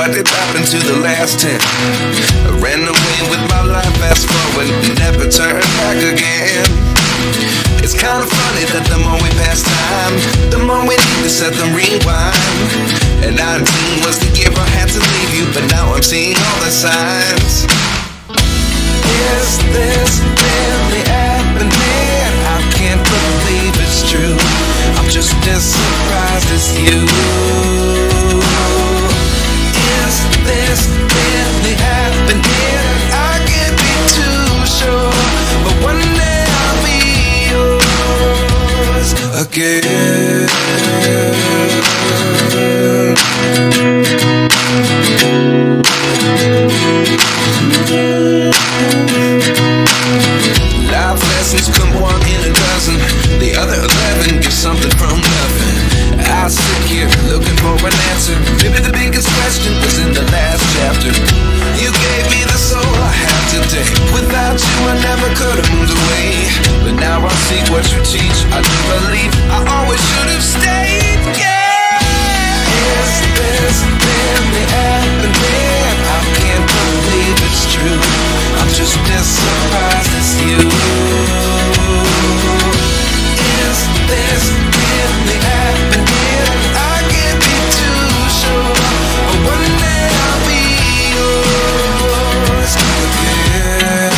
what did happen to the last 10? I ran away with my life, fast forward, never turn back again. It's kind of funny that the more we pass time, the more we need to set the rewind. And 19 was the year I had to leave you, but now I'm seeing all the signs. Is this really happening? I can't believe it's true. I'm just as surprised as you. Is this really happening? I can't be too sure, but one day I'll be yours again. Life lessons come one in a dozen. The other 11 give something from nothing. I sit here looking for an answer. Maybe the biggest question was in the last chapter. You gave me the soul I have today. Without you I never could have moved away. But now I see what you teach. I do believe I always should have stayed. Yeah. Is this really happening? I can't believe it's true. I'm just as surprised as you. Is this really happening? I can't be too sure, but one day I'll be yours again.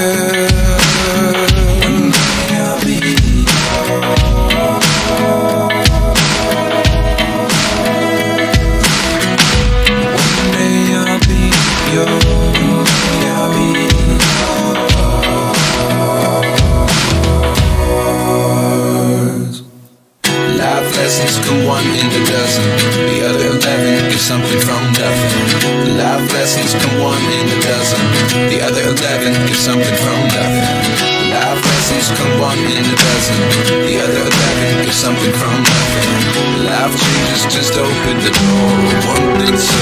One day I'll be yours. One day I'll be yours. Lessons come one in a dozen. The other 11 give something from nothing. Life lessons come one in a dozen. The other 11 give something from nothing. Life lessons come one in a dozen. The other 11 give something from nothing. Life changes just open the door. One thing